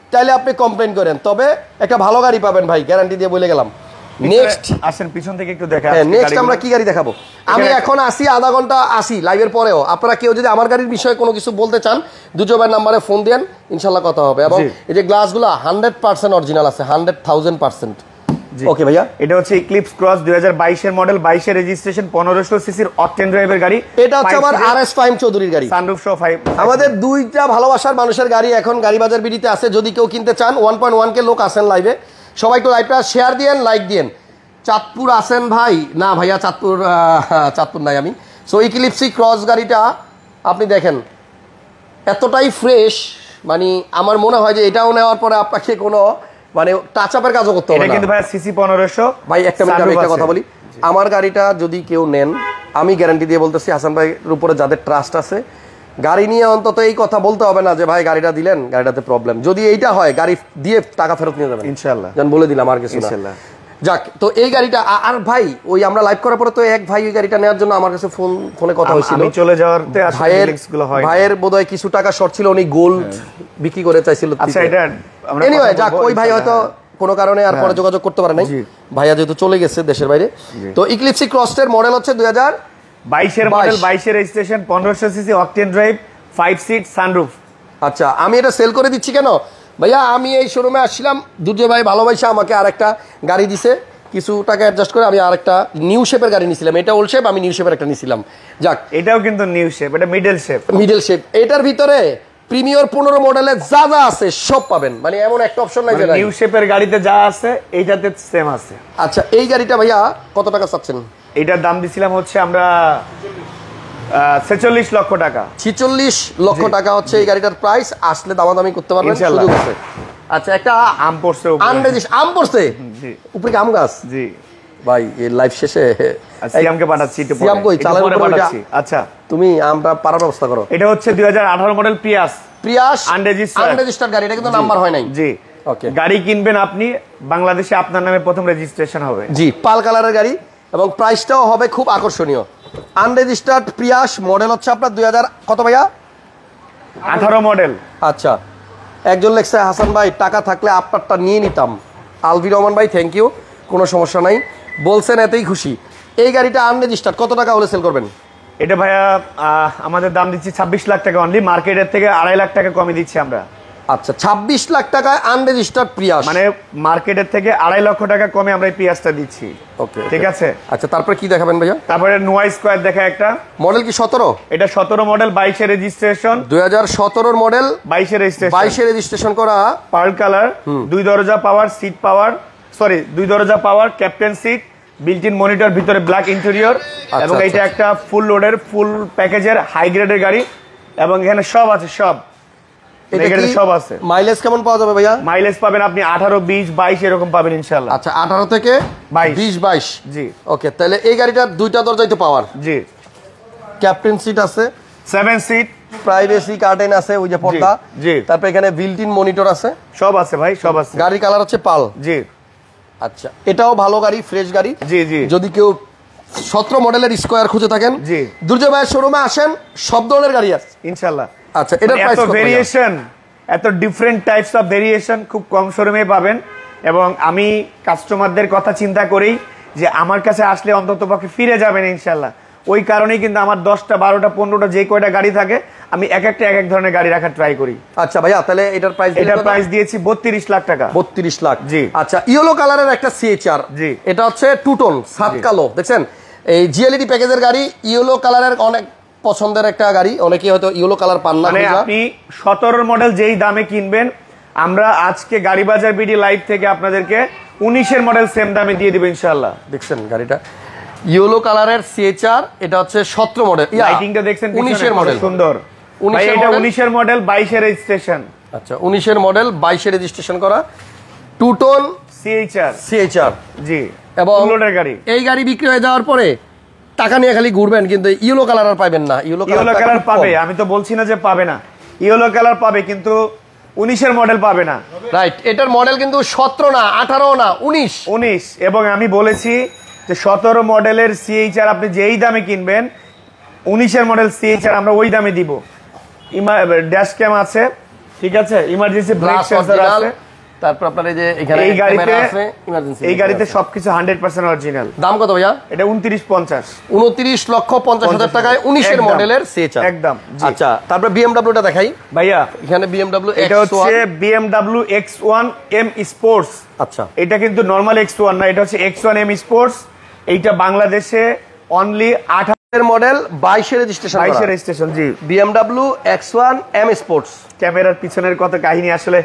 চাইলে আপনি কমপ্লেন করেন, তবে একটা ভালো গাড়ি পাবেন ভাই, গ্যারান্টি দিয়ে বলে গেলাম। নেক্সট আসেন পিছন থেকে একটু দেখা। হ্যাঁ, নেক্সট আমরা কি গাড়ি দেখাবো? আমি এখন আসি, আধা ঘন্টা আসি লাইভের পরেও। আপনারা কেউ যদি আমার গাড়ির বিষয়ে কোনো কিছু বলতে চান, দুজনের নাম্বারে ফোন দেন, ইনশাল্লাহ কথা হবে। এবং এই যে গ্লাসগুলো হান্ড্রেড পার্সেন্ট অরিজিনাল আছে, হান্ড্রেড থাউজেন্ড পার্সেন্ট। ওকে ভাইয়া, এটা হচ্ছে ইক্লিপস ক্রস দুই হাজার বাইশের মডেল, বাইশের রেজিস্ট্রেশন, পনেরোশো সিসির অকটেন ড্রাইভের গাড়ি। এটা হচ্ছে আমার আর এস ফাহিম চৌধুরীর গাড়ি, সানরুফ সহ ফাইভ। আমাদের দুইটা ভালোবাসার মানুষের গাড়ি এখন গাড়ি বাজার বিডিতে আছে। যদি কেউ কিনতে চান, ওয়ান পয়েন্ট ওয়ান কে লোক আসেন লাইভে, সবাই একটু লাইভটা শেয়ার দিয়েন, লাইক দিয়েন। চাঁদপুর আসেন ভাই? না ভাইয়া, চাঁদপুর চাঁদপুর নাই আমি। সো ইক্লিপসি ক্রস গাড়িটা আপনি দেখেন এতটাই ফ্রেশ, মানে আমার মনে হয় যে এটাও নেওয়ার পরে আপনাকে কোনো মানে টাচ আপের কাজও করতে হবে না। কিন্তু ভাই সিসি পনেরোশো। ভাই একটা মিনিট আমি একটা কথা বলি, আমার গাড়িটা যদি কেউ নেন, আমি গ্যারান্টি দিয়ে বলতেছি হাসান ভাইয়ের উপরে যাদের ট্রাস্ট আছে, গাড়ি নিয়ে অন্তত এই কথা বলতে হবে না যে ভাই গাড়িটা দিলেন, গাড়িটাতে প্রবলেম। যদি এইটা হয়, গাড়ি দিয়ে টাকা ফেরত নিয়ে যাবেন ইনশাআল্লাহ, যেন বলে দিলাম আর কিছু না। যাক, তো এই গাড়িটা আর ভাই ওই আমরা লাইভ করার পরে তো এক ভাই ওই গাড়িটা নেওয়ার জন্য আমার কাছে ফোন ফোনে কথা হয়েছিল, আমি চলে যাওয়ার ভাইয়ের ভাইয়ের বোধহয় কিছু টাকা শর্ট ছিল, উনি গোল্ড বিক্রি করে চাইছিল। আচ্ছা, এটা এনিওয়ে যাক, ওই ভাই হয়তো কোনো কারণে আর পরে যোগাযোগ করতে পারে নাই, ভাইয়া যেহেতু চলে গেছে দেশের বাইরে। তো ইক্লিপসি ক্রসের মডেল হচ্ছে দুই হাজার বাইশের মডেল, বাইশের রেজিস্ট্রেশন, পনেরোশো CC octane drive, five seat, sunroof. আচ্ছা, আমি এটা সেল করে দিচ্ছি কেন ভাইয়া? আমি এই শোরুমে আসছিলাম, দুর্জয় ভাই ভালোবাসা আমাকে আরেকটা গাড়ি দিছে, কিছু টাকা অ্যাডজাস্ট করে আমি আরেকটা নিউ শেপের গাড়ি নিয়েছিলাম। এটা ওল্ড শেপ, আমি নিউ শেপের একটা নিয়েছিলাম। যাক, এটাও কিন্তু নিউ শেপ, এটা মিডল শেপ। মিডল শেপ, এটার ভিতরে প্রিমিয়ার পনেরো মডেলে যা যা আছে সব পাবেন, মানে এমন একটা অপশন নাই যে নিউ শেপের গাড়িতে যা আছে এইটাতে সেম আছে। আচ্ছা, এই গাড়িটা ভাইয়া কত টাকা চাচ্ছেন? এটার দাম দিছিলাম হচ্ছে আমরা ছেচল্লিশ লক্ষ টাকা। ছেচল্লিশ লক্ষ টাকা হচ্ছে এই গাড়িটার প্রাইস। আসলে দামাদামি করতে পারবেন, সুযোগ আছে। আচ্ছা, একটা আম পড়ছে, আম পড়ছে উপরে, আম গাছ। জি ভাই, এই লাইভ শেষে সিয়ামকে পাঠাচ্ছি, একটু সিয়াম কই চালার উপরে পাঠাচ্ছি। আচ্ছা, তুমি আমরা পারার ব্যবস্থা করো। এটা হচ্ছে দুই হাজার আঠারো model Prius, Prius unregistered, unregistered গাড়ি, এটা কিন্তু নাম্বার হয় নাই। জি, ওকে। গাড়ি কিনবেন আপনি, বাংলাদেশে আপনার নামে প্রথম রেজিস্ট্রেশন হবে। জি, পাল কালারের গাড়ি এবং প্রাইসটাও হবে খুব আকর্ষণীয়। আনরেজিস্টার্ড প্রিয়াস, মডেল হচ্ছে আপনার দুই হাজার কত ভাইয়া? আঠারো মডেল। আচ্ছা, একজন লেখছে হাসান ভাই টাকা থাকলে আপনারটা নিয়ে নিতাম। আলভি রহমান ভাই, থ্যাংক ইউ, কোনো সমস্যা নাই, বলছেন এতেই খুশি। এই গাড়িটা আনরেজিস্টার্ড কত টাকা হলে সেল করবেন? এটা ভাইয়া আমাদের দাম দিচ্ছি ছাব্বিশ লাখ টাকা অনলি, মার্কেটের থেকে আড়াই লাখ টাকা কমে দিচ্ছি আমরা। আচ্ছা, ছাব্বিশ লাখ টাকায় আনরেজিস্টার্ড প্রিয়াস, মানে মার্কেটের থেকে আড়াই লক্ষ টাকা কমে আমরা এই প্রিয়াসটা দিচ্ছি। ওকে, ঠিক আছে। আচ্ছা, তারপরে কি দেখাবেন ভাইয়া? তারপরে নোয়া স্কোয়ার দেখা একটা মডেল কি সতেরো? এটা সতেরো মডেল, বাইশের রেজিস্ট্রেশন, দুই হাজার সতেরোর মডেল, বাইশের রেজিস্ট্রেশন, বাইশে রেজিস্ট্রেশন করা, পার্ল কালার, দুই দরজা পাওয়ার সিট পাওয়ার, সরি দুই দরজা power, captain seat, built in monitor, ভিতরে ব্ল্যাক ইন্টেরিয়র, এবং এটা একটা ফুল লোডের ফুল প্যাকেজের হাই গ্রেডের গাড়ি, এবং এখানে সব আছে, সব সব আছে। মাইলেজ কেমন পাওয়া যাবে ভাইয়া? মাইলেজ পাবেন আপনি আঠারো, বিশ, বাইশ এরকম পাবেন ইনশাআল্লাহ। আচ্ছা, আঠারো থেকে বিশ, বাইশ। জি, ওকে। তাহলে এই গাড়িটার দুইটা দরজাই তো পাওয়ার। জি, ক্যাপ্টেন সিট আছে, সেভেন সিট, প্রাইভেসি কার্টেন আছে, ওই যে পর্দা। জি, তারপর এখানে বিল্ট ইন মনিটর আছে, সব আছে ভাই, সব আছে। গাড়ির কালার হচ্ছে পাল। জি, আচ্ছা, এটাও ভালো গাড়ি, ফ্রেশ গাড়ি। জি জি, যদি কেউ সতেরো মডেলের স্কোয়ার খুঁজে থাকেন, জি, দুর্জয় ভাইয়ের শোরুমে আসেন, সব ধরনের গাড়ি আছে ইনশাআল্লাহ। আচ্ছা, এটার প্রাইস কত? ভেরিয়েশন, এত ডিফারেন্ট টাইপস অফ ভেরিয়েশন খুব কম শোরুমে পাবেন, এবং আমি কাস্টমারদের কথা চিন্তা করেই যে আমার কাছে আসলে অন্তত পক্ষে ফিরে যাবেন ইনশাআল্লাহ, ওই কারণেই কিন্তু আমার দশটা, বারোটা, পনেরোটা যে কয়টা গাড়ি থাকে আমি এক একটা এক এক ধরনের গাড়ি রাখার ট্রাই করি। আচ্ছা ভাইয়া, তাহলে এটার প্রাইস? এটার প্রাইস দিয়েছি বত্রিশ লাখ টাকা। বত্রিশ লাখ, জি। আচ্ছা, ইয়েলো কালারের একটা সিএইচআর, জি, এটা হচ্ছে টু টোন, সাত কালো, দেখছেন এই জিএলইডি প্যাকেজের গাড়ি, ইয়েলো কালারের অনেক পছন্দের একটা গাড়ি, অনেকে হয়তো ইয়েলো কালার পান না। মানে আপনি সতেরো মডেল যেই দামে কিনবেন, আমরা আজকে গাড়ি বাজার বিডি লাইভ থেকে আপনাদেরকে উনিশের মডেল সেম দামে দিয়ে দিব ইনশাআল্লাহ। দেখছেন গাড়িটা ইয়েলো কালারের সিএইচআর, এটা হচ্ছে সতেরো মডেল, লাইটিংটা দেখছেন উনিশের মডেল, সুন্দর। এটা উনিশের মডেল, বাইশের রেজিস্ট্রেশন। আচ্ছা, উনিশের মডেল, বাইশের রেজিস্ট্রেশন করা, টু টোন সিএইচআর, সিএইচআর। জি, এবং লোডের গাড়ি। এই গাড়ি বিক্রি হয়ে যাওয়ার পরে টাকা নিয়ে খালি ঘুরবেন, কিন্তু ইয়েলো কালার আর পাবেন না। ইয়েলো কালার পাবে, আমি তো বলছি না যে পাবে না, ইয়েলো কালার পাবে, কিন্তু উনিশের মডেল পাবে না। রাইট, এটার মডেল কিন্তু সতেরো না, আঠারো না, উনিশ। উনিশ, এবং আমি বলেছি যে সতেরো মডেলের সিএইচআর আপনি যেই দামে কিনবেন, উনিশের মডেল সিএইচআর আমরা ওই দামে দিব। ড্যাশ ক্যাম আছে, ঠিক আছে, ইমার্জেন্সি ব্রেক সেন্সর আছে। তারপর আপনার এই যে এখানে এই গাড়িতে আছে ইমার্জেন্সি, এই গাড়িতে সবকিছু হান্ড্রেড পার্সেন্ট অরিজিনাল। দাম কত ভাইয়া? এটা উনত্রিশ পঞ্চাশ উনত্রিশ লক্ষ পঞ্চাশ হাজার টাকায় উনিশের মডেলের সিএচআর একদম। আচ্ছা, তারপর বিএমডব্লিউটা দেখাই ভাইয়া। এখানে বিএমডব্লিউ এটা হচ্ছে BMW X one M sports. আচ্ছা, এটা কিন্তু নরমাল এক্স ওয়ান না, এটা হচ্ছে এক্স ওয়ান এম স্পোর্টস। এইটা বাংলাদেশে অনলি আঠারো মডেল, বাইশের রেজিস্ট্রেশন, বাইশের রেজিস্ট্রেশন। জি, BMW X one M sports. ক্যামেরার পিছনের কত কাহিনী আসলে,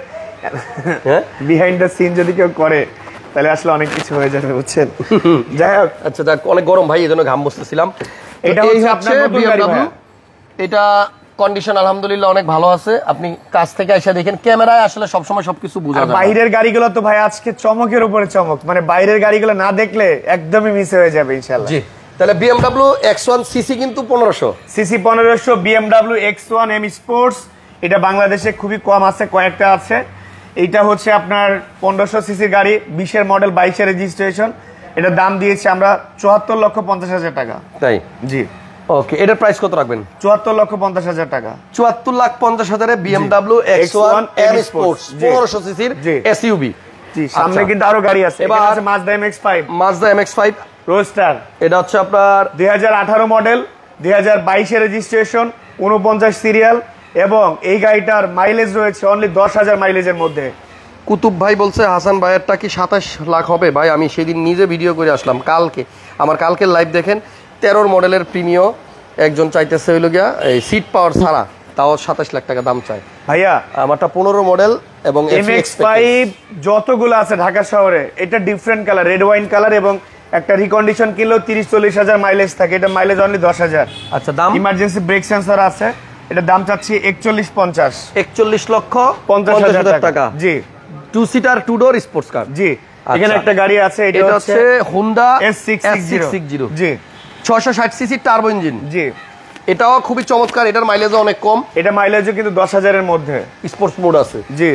বিহাইন্ড দ্য সিন যদি কেউ করে তাহলে আসলে অনেক কিছু হয়ে যাবে, বুঝছেন। যাই হোক, আচ্ছা যাক, অনেক গরম ভাই, এই জন্য ঘাম বসতেছিলাম। এটা হচ্ছে আপনার নতুন গাড়ি ভাই। এটা কন্ডিশন আলহামদুলিল্লাহ অনেক ভালো আছে। আপনি কাছ থেকে এসে দেখেন, ক্যামেরায় আসলে সবসময় সবকিছু বোঝা যায়। বাইরের গাড়িগুলো তো ভাই আজকে চমকের উপরে চমক, মানে বাইরের গাড়িগুলো না দেখলে একদমই মিস হয়ে যাবে ইনশাআল্লাহ। জি, তাহলে বিএমডব্লিউ এক্স ওয়ান সিসি কিন্তু পনেরোশো সিসি পনেরোশো BMW X one M sports. এটা বাংলাদেশে খুবই কম আছে, কয়েকটা আছে। এইটা হচ্ছে আপনার পনেরোশো সিসির গাড়ি, বিশের মডেল, বাইশের রেজিস্ট্রেশন। এটার দাম দিয়েছি আমরা চুয়াত্তর লক্ষ পঞ্চাশ হাজার টাকা। তাই? জি। ওকে, এটার প্রাইস কত রাখবেন? চুয়াত্তর লক্ষ পঞ্চাশ হাজার টাকা। চুয়াত্তর লাখ পঞ্চাশ হাজারে BMW X one M sports পনেরোশো সিসির এসইউভি। জি, সামনে কিন্তু আরো গাড়ি আছে। এবার আছে Mazda M X five. Mazda M X five roadster. এটা হচ্ছে আপনার দুই হাজার আঠারো মডেল, দুই হাজার বাইশের রেজিস্ট্রেশন, উনপঞ্চাশ সিরিয়াল, এবং এই গাড়িটার মাইলেজ রয়েছে অনলি দশ হাজার মাইলেজের মধ্যে। কুতুব ভাই বলছে হাসান ভাইয়েরটা কি সাতাশ লাখ হবে? ভাই আমি সেদিন নিজে ভিডিও করে আসলাম, কালকে আমার কালকের লাইভ দেখেন। তেরোর মডেলের প্রিমিয় একজন চাইতেছে হইল গিয়া এই সিট পাওয়ার ছাড়া, তাও সাতাশ লাখ টাকা দাম চায় ভাইয়া। আমারটা পনেরো মডেল এবং এম এক্স ফাইভ যতগুলো আছে ঢাকা শহরে, এটা different colour, red wine colour, এবং একটা রিকন্ডিশন কিনলেও তিরিশ চল্লিশ হাজার মাইলেজ থাকে। এটা মাইলেজ অনলি দশ হাজার। আচ্ছা, দাম? ইমার্জেন্সি ব্রেক সেন্সর আছে। এটা দাম চাচ্ছি একচল্লিশ পঞ্চাশ একচল্লিশ লক্ষ পঞ্চাশ হাজার টাকা। জি, two seater two door sports car. জি, এখানে একটা গাড়ি আছে, এটা হচ্ছে হোন্ডা এস সিক্স সিক্সটি। জি, ছয়শো ষাট সিসি টার্বো ইঞ্জিন। জি, এটাও খুবই চমৎকার। এটার মাইলেজও অনেক কম। এটা মাইলেজও কিন্তু দশ হাজারের মধ্যে, স্পোর্টস মোড আছে। জি,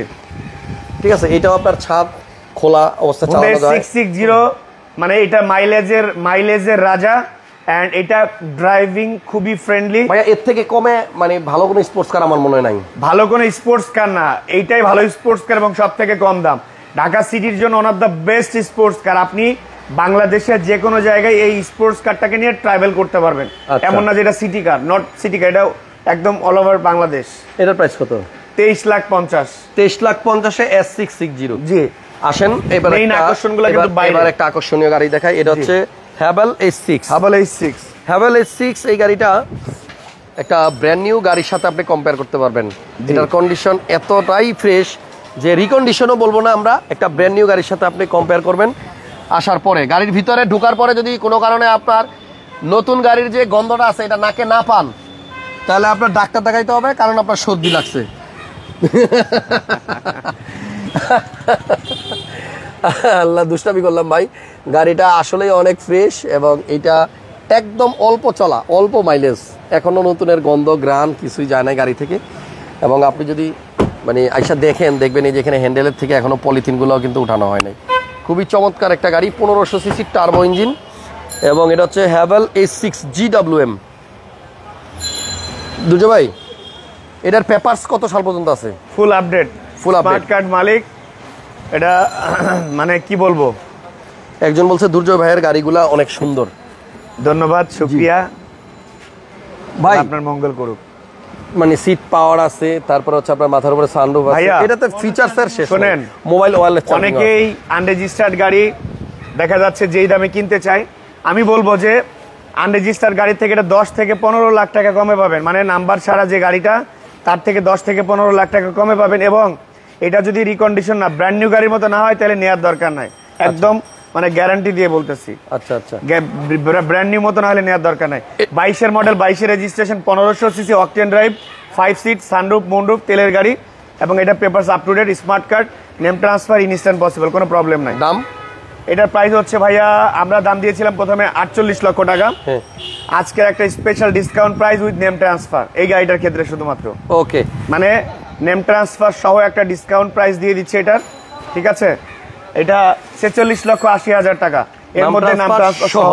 ঠিক আছে। এটাও আপনার ছাদ খোলা অবস্থা চালানো যায়। সিক্স সিক্সটি মানে এটা মাইলেজের মাইলেজের রাজা, এন্ড এটা ড্রাইভিং খুবই ফ্রেন্ডলি। ভাইয়া এর থেকে কমে মানে ভালো কোনো স্পোর্টস কার আমার মনে হয় নাই। ভালো কোনো স্পোর্টস কার না, এইটাই ভালো স্পোর্টস কার এবং সব থেকে কম দাম। ঢাকা সিটির জন্য one of the best sports car. আপনি বাংলাদেশের যে কোনো জায়গায় এই স্পোর্টস কারটাকে নিয়ে ট্রাভেল করতে পারবেন। এমন না যে এটা city car, not city car, এটা একদম অল ওভার বাংলাদেশ। এটার প্রাইস কত? তেইশ লাখ পঞ্চাশ। তেইশ লাখ পঞ্চাশে এস সিক্স সিক্সটি। জি, আসেন এবার আকর্ষণগুলো কিন্তু এবার একটা আকর্ষণীয় গাড়ি দেখাই। এটা হচ্ছে Haval H six. Haval H six Haval H six এই গাড়িটা একটা ব্র্যান্ড নিউ গাড়ির সাথে আপনি কম্পেয়ার করতে পারবেন। এটার কন্ডিশন এতটাই ফ্রেশ যে রিকন্ডিশনও বলবো না আমরা, একটা ব্র্যান্ড নিউ গাড়ির সাথে আপনি কম্পেয়ার করবেন। আসার পরে গাড়ির ভিতরে ঢোকার পরে যদি কোনো কারণে আপনার নতুন গাড়ির যে গন্ধটা আছে এটা নাকে না পান, তাহলে আপনার ডাক্তার দেখাইতে হবে, কারণ আপনার সর্দি লাগছে। আল্লাহ, দুষ্টামি করলাম ভাই। গাড়িটা আসলেই অনেক ফ্রেশ এবং এটা একদম অল্প চলা, অল্প মাইলেজ, এখনো নতুনের গন্ধ গ্রান কিছুই যায় না গাড়ি থেকে। এবং আপনি যদি মানে আইসা দেখেন, দেখবেন এই যে এখানে হ্যান্ডেলের থেকে এখনো পলিথিনগুলো কিন্তু উঠানো হয় নাই। খুবই চমৎকার একটা গাড়ি, পনেরোশো সিসি টার্বো ইঞ্জিন, এবং এটা হচ্ছে Haval H six G W M. দুজো ভাই, এটার পেপারস কত সাল পর্যন্ত আছে? Full update, full update card মালিক। এটা মানে কি বলবো, একজন বলছে দুর্জয় ভাইয়ের গাড়িগুলা অনেক সুন্দর। ধন্যবাদ, শুকরিয়া ভাই, আপনার মঙ্গল করুক। মানে সিট পাওয়ার আছে, তারপর হচ্ছে আপনার মাথার উপরে সানরুফ আছে। এটাতে ফিচারস এর শেষ শুনেন, মোবাইল ওয়্যারলেস চার্জিং। অনেকেই আনরেজিস্টার্ড গাড়ি দেখা যাচ্ছে যেই দামে কিনতে চাই, আমি বলবো যে আনরেজিস্টার্ড গাড়ি থেকে এটা দশ থেকে পনেরো লাখ টাকা কমে পাবেন। মানে নাম্বার ছাড়া যে গাড়িটা, তার থেকে দশ থেকে পনেরো লাখ টাকা কমে পাবেন। এবং এটা যদি রিকন্ডিশন না, ব্র্যান্ড নিউ গাড়ির মতো না হয়, তাহলে নেওয়ার দরকার নাই। একদম মানে গ্যারান্টি দিয়ে বলতেছি। আচ্ছা আচ্ছা, ব্র্যান্ড নিউ মতো না হলে নেওয়ার দরকার নাই। বাইশের মডেল, বাইশের রেজিস্ট্রেশন, পনেরোশো CC octane drive, five seat, sunroof, moonroof, তেলের গাড়ি, এবং এটা papers up to date, smart card, name transfer instant possible, কোনো প্রবলেম নাই। দাম? এটার প্রাইস হচ্ছে ভাইয়া, আমরা দাম দিয়েছিলাম প্রথমে আটচল্লিশ লক্ষ টাকা। আজকের একটা special discount price with name transfer এই গাড়িটার ক্ষেত্রে শুধুমাত্র। ওকে, মানে নেম ট্রান্সফার সহ একটা ডিসকাউন্ট প্রাইস দিয়ে দিচ্ছে এটার। ঠিক আছে, এটা ছেচল্লিশ লক্ষ আশি হাজার টাকা, এর মধ্যে নাম ট্রান্সফার সহ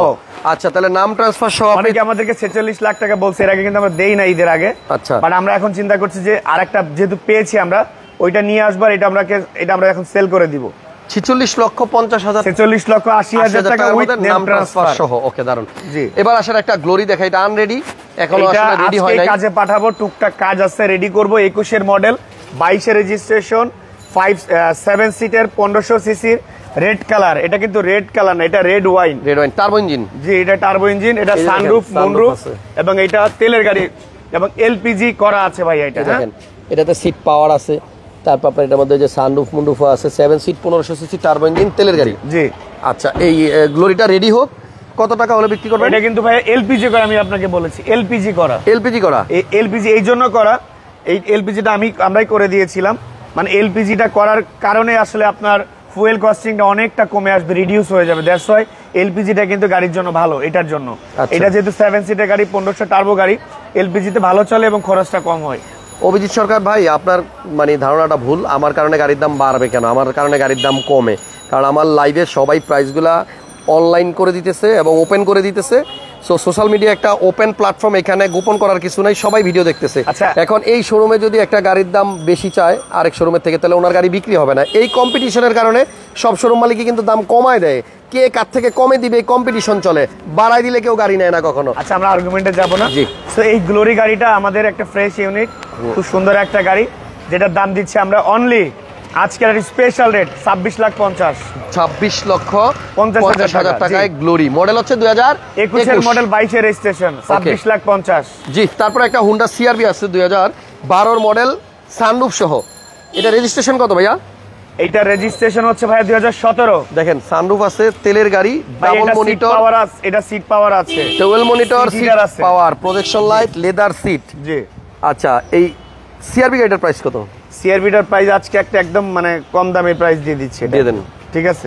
আচ্ছা, তাহলে নাম ট্রান্সফার সহ অনেকে আমাদেরকে ছেচল্লিশ লাখ টাকা বলছে, এর আগে কিন্তু আমরা দেই না ঈদের আগে। আচ্ছা, বাট আমরা এখন চিন্তা করছি যে আরেকটা যেহেতু পেয়েছি আমরা, ওইটা নিয়ে আসবার, এটা আমরা এটা আমরা এখন সেল করে দিব। ছেচল্লিশ লক্ষ পঞ্চাশ হাজার, ছেচল্লিশ লক্ষ আশি হাজার টাকা উইথ নাম ট্রান্সফার সহ। ওকে, দারুন। জি, এবার আসার একটা গ্লোরি দেখাই, এটা আনরেডি, এখনো আসলে রেডি হয় নাই, কাজে পাঠাবো, টুকটাক কাজ আছে, রেডি করব। একুশের মডেল, বাইশের রেজিস্ট্রেশন, ফাইভ সেভেন সিটের, পনেরোশো সিসির, রেড কালার। এটা কিন্তু রেড কালার না, এটা red wine, red wine turbo engine. জি, এটা টার্বো ইঞ্জিন, এটা সানরুফ, মুনরুফ, এবং এটা তেলের গাড়ি এবং এলপিজি করা আছে ভাই। এটা দেখেন, এটাতে সিট পাওয়ার আছে, তারপর আপনার এটার মধ্যে যে সানরুফ মুনরুফ আছে, সেভেন সিট, পনেরোশো সিসি, টার্বো ইঞ্জিন, তেলের গাড়ি। জি, আচ্ছা, এই গ্লোরিটা রেডি হোক, কত টাকা হলে বিক্রি করবেন? এটা কিন্তু ভাই এলপিজি করা, আমি আপনাকে বলেছি এলপিজি করা। এলপিজি করা, এই এলপিজি এই জন্য করা, এই এলপিজিটা আমি আমরাই করে দিয়েছিলাম। মানে এলপিজিটা করার কারণে আসলে আপনার ফুয়েল কস্টিংটা অনেকটা কমে আসবে, রিডিউস হয়ে যাবে। দ্যাটস ওয়াই এলপিজিটা কিন্তু গাড়ির জন্য ভালো, এটার জন্য। এটা যেহেতু সেভেন সিটের গাড়ি, পনেরোশো টার্বো গাড়ি, এলপিজিতে ভালো চলে এবং খরচটা কম হয়। অভিজিৎ সরকার ভাই, আপনার মানে ধারণাটা ভুল। আমার কারণে গাড়ির দাম বাড়বে কেন? আমার কারণে গাড়ির দাম কমে, কারণ আমার লাইভে সবাই প্রাইসগুলা অনলাইন করে দিতেছে এবং ওপেন করে দিতেছে। সো সোশ্যাল মিডিয়া একটা ওপেন প্ল্যাটফর্ম, এখানে গোপন করার কিছু নাই, সবাই ভিডিও দেখতেছে। আচ্ছা, এখন এই শোরুমে যদি একটা গাড়ির দাম বেশি চায় আরেক শোরুমের থেকে, তাহলে ওনার গাড়ি বিক্রি হবে না। এই কম্পিটিশনের কারণে সব শোরুম মালিকই কিন্তু দাম কমায় দেয়, কে কার থেকে কমে দিবে কম্পিটিশন চলে, বাড়াই দিলে কেউ গাড়ি নেয় না কখনো। আচ্ছা, আমরা আর্গুমেন্টে যাব না। জি, সো এই গ্লোরি গাড়িটা আমাদের একটা ফ্রেশ ইউনিট, খুব সুন্দর একটা গাড়ি, যেটার দাম দিচ্ছে আমরা অনলি আজকের স্পেশাল রেট ছাব্বিশ লাখ পঞ্চাশ, ছাব্বিশ লক্ষ পঞ্চাশ হাজার টাকায় গ্লোরি। মডেল হচ্ছে দুই হাজার একুশের মডেল, বাইশের রেজিস্ট্রেশন, ছাব্বিশ লাখ পঞ্চাশ। জি, তারপরে একটা হুন্ডা সিআরভি আছে দুই হাজার বারোর মডেল, সানরুফ সহ। এটা রেজিস্ট্রেশন কত ভাইয়া? এইটা রেজিস্ট্রেশন হচ্ছে ভাইয়া দুই হাজার সতেরো। দেখেন, সানরুফ আছে, তেলের গাড়ি, ডাবল মনিটর, এটা সিট পাওয়ার আছে, dual monitor, seat power, projection light, leather seat. জি, আচ্ছা, এই সিআরভি গাড়িটার প্রাইস কত? সিআরভিটার প্রাইস আজকে একটা একদম মানে কম দামে প্রাইস দিয়ে দিচ্ছে, দিয়ে দেন। ঠিক আছে,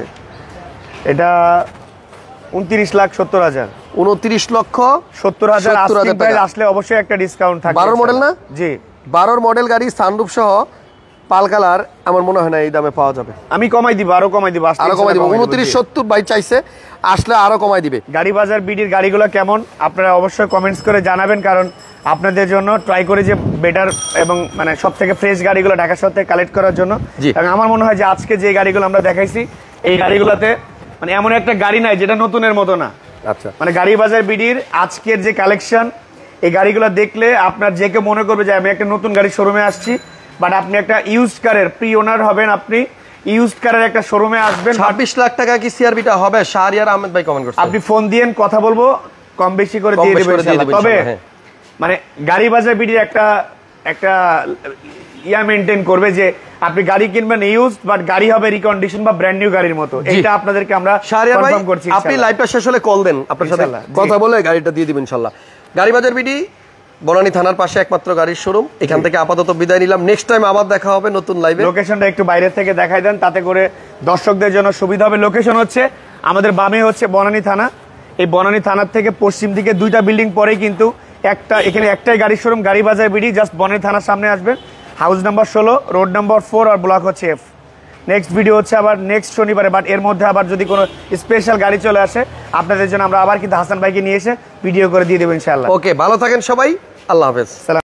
এটা উনত্রিশ লাখ সত্তর হাজার, উনত্রিশ লক্ষ সত্তর হাজার আসলে অবশ্যই একটা ডিসকাউন্ট থাকবে। বারোর মডেল না? জি, বারোর মডেল গাড়ি, সানরুফ সহ, পাল কালার। আমার মনে হয় না এই দামে পাওয়া যাবে। আমি কমাই দিব, আরো কমাই দিব, আরো কমাই দিব। উনত্রিশ সত্তর বাই চাইছে, আসলে আরো কমাই দিবে। গাড়ি বাজার বিডির গাড়িগুলো কেমন আপনারা অবশ্যই কমেন্টস করে জানাবেন, কারণ আপনাদের জন্য ট্রাই করি যে বেটার এবং মানে সব থেকে ফ্রেশ গাড়িগুলো ঢাকা শহর থেকে কালেক্ট করার জন্য। এবং আমার মনে হয় যে আজকে যে গাড়িগুলো আমরা দেখাইছি, এই গাড়িগুলোতে মানে এমন একটা গাড়ি নাই যেটা নতুনের মতো না। আচ্ছা, মানে গাড়ি বাজার বিডির আজকের যে কালেকশন, এই গাড়িগুলো দেখলে আপনার যে কেউ মনে করবে যে আমি একটা নতুন গাড়ির শোরুমে আসছি, বাট আপনি একটা ইউজড কারের প্রি ওনার হবেন, আপনি ইউজড কারের একটা শোরুমে আসবেন। ছাব্বিশ লাখ টাকা কি সিআরবিটা হবে? শাহরিয়ার আহমেদ ভাই কমেন্ট করছেন। আপনি ফোন দিয়েন, কথা বলবো, কম বেশি করে দিয়ে দেবেন। তবে মানে গাড়ি বাজার বিডির একটা একটা ইয়া মেনটেন করবে যে আপনি গাড়ি কিনবেন ইউজড, বাট গাড়ি হবে রিকন্ডিশন বা ব্র্যান্ড নিউ গাড়ির মতো। এটা আপনাদেরকে আমরা কনফার্ম করছি। আপনি লাইভটা শেষ হলে কল দেন, আপনার সাথে কথা বলে গাড়িটা দিয়ে দিবেন ইনশাআল্লাহ। গাড়ি বাজার বিডি, বনানী থানার পাশে একমাত্র গাড়ির শোরুম। এখান থেকে আপাতত বিদায় নিলাম, নেক্সট টাইম আবার দেখা হবে নতুন লাইভে। লোকেশনটা একটু বাইরে থেকে দেখাই দেন, তাতে করে দর্শকদের জন্য সুবিধা হবে। লোকেশন হচ্ছে আমাদের বামে হচ্ছে বনানী থানা, এই বনানী থানার থেকে পশ্চিম দিকে দুইটা বিল্ডিং পরেই কিন্তু একটা, এখানে একটাই গাড়ির শোরুম, গাড়ি বাজার বিডি। জাস্ট বনানী থানার সামনে আসবেন, হাউস নাম্বার ষোলো, রোড নাম্বার ফোর, আর ব্লক হচ্ছে এফ। নেক্সট ভিডিও হচ্ছে আবার নেক্সট শনিবারে, বাট এর মধ্যে আবার যদি কোনো স্পেশাল গাড়ি চলে আসে আপনাদের জন্য আমরা আবার কিন্তু হাসান ভাইকে নিয়ে এসে ভিডিও করে দিয়ে দেবো ইনশাআল্লাহ। ওকে, ভালো থাকেন সবাই, আল্লাহ হাফেজ।